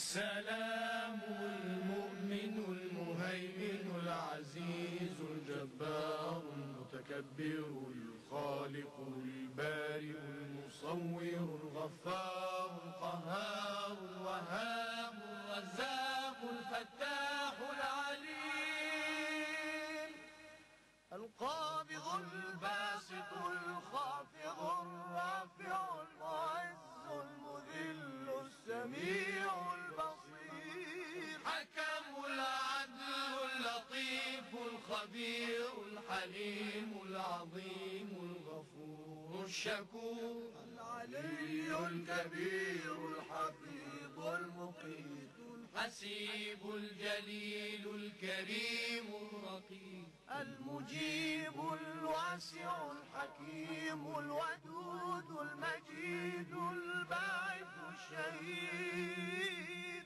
السلام المؤمن المهيمن العزيز الجبار المتكبر الخالق البارئ المصور الغفار القهار الوهاب الرزاق الفتاح العليم القابض الباسط الخافض الرافع المعز المذل السميع البصير حكم العدل اللطيف الخبير الحليم العظيم الغفور الشكور العلي الكبير الحفيظ المقيت الحسيب الجليل الكريم الرقيب المجيب الواسع الحكيم الودود المجيد الباعث الشهيد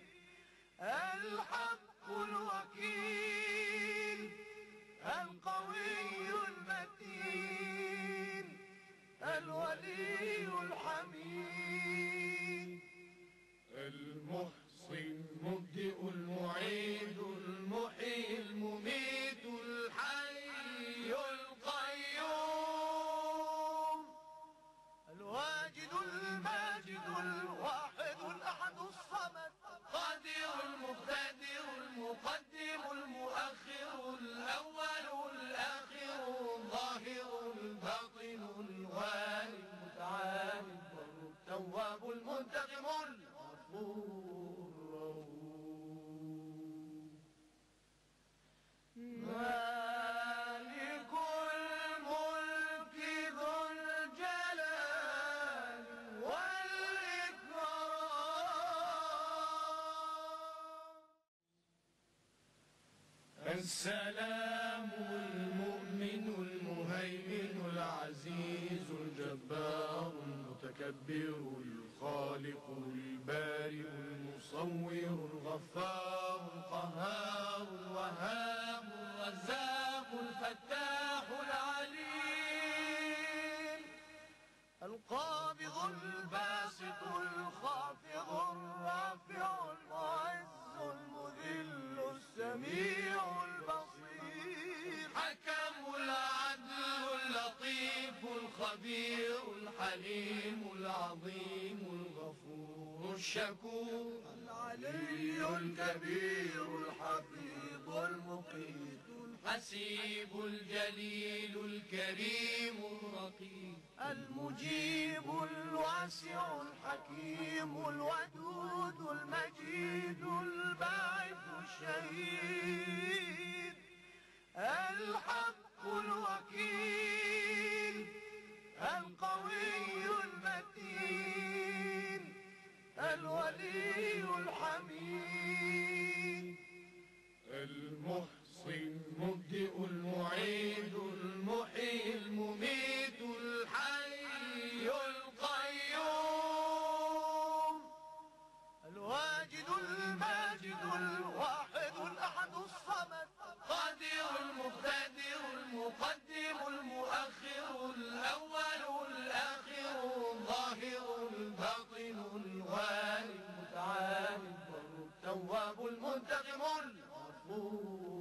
الحق الوكيل القوي المتين الولي الحميد المحصي المبدئ المعيد المحيي المميت الحي القيوم الواجد الماجد الواحد الأحد الصمد القادر المقتدر المقدم المؤخر الأول الآخر الظاهر الباطن الوالي المتعال التواب المنتقم الغفور مالك الملك ذو الجلال والإكرام السلام المؤمن المهيمن العزيز الجبار المتكبر الخالق البارئ المصور الغفار القهار الوهاب الرزاق الفتاح العليم القابض الباسط الخافض الرافع المعز المذل السميع البصير حكم العدل اللطيف الخبير الحليم العظيم الغفور الشكور العلي الكبير الحفيظ المقيت الحسيب الجليل الكريم الرقيب المجيب الواسع الحكيم الودود المجيد الباعث الشهيد الحق الوكيل القوي المتين الولي الحميد المحصي المبدئ المعيد المحيي المميت الحي القيوم الواجد الماجد الواحد الأحد الصمد القادر المقتدر المقدم المؤخر الأول الآخر الظاهر الباطن الوالي المتعال التواب المنتقم الغفور